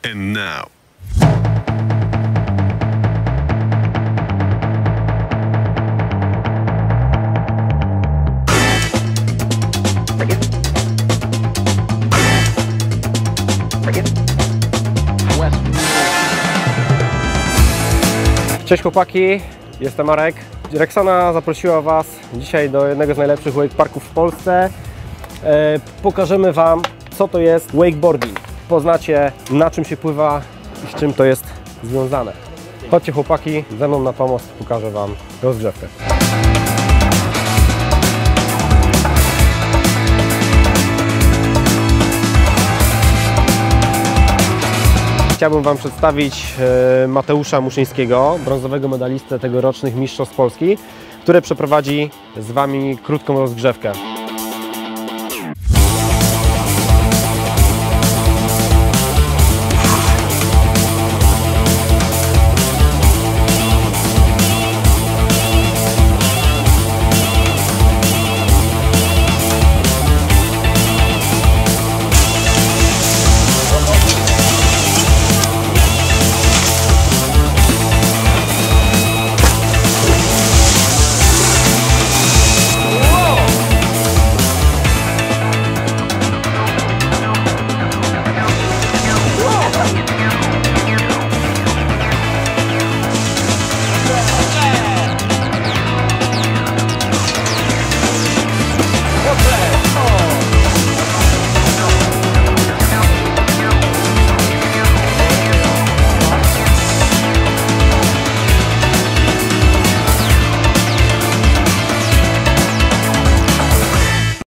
And now. Cześć chłopaki, jestem Marek. Rexona zaprosiła Was dzisiaj do jednego z najlepszych wakeparków w Polsce. Pokażemy Wam, co to jest wakeboarding. Poznacie, na czym się pływa i z czym to jest związane. Chodźcie chłopaki, ze mną na pomost, pokażę Wam rozgrzewkę. Chciałbym Wam przedstawić Mateusza Muszyńskiego, brązowego medalistę tegorocznych Mistrzostw Polski, który przeprowadzi z Wami krótką rozgrzewkę.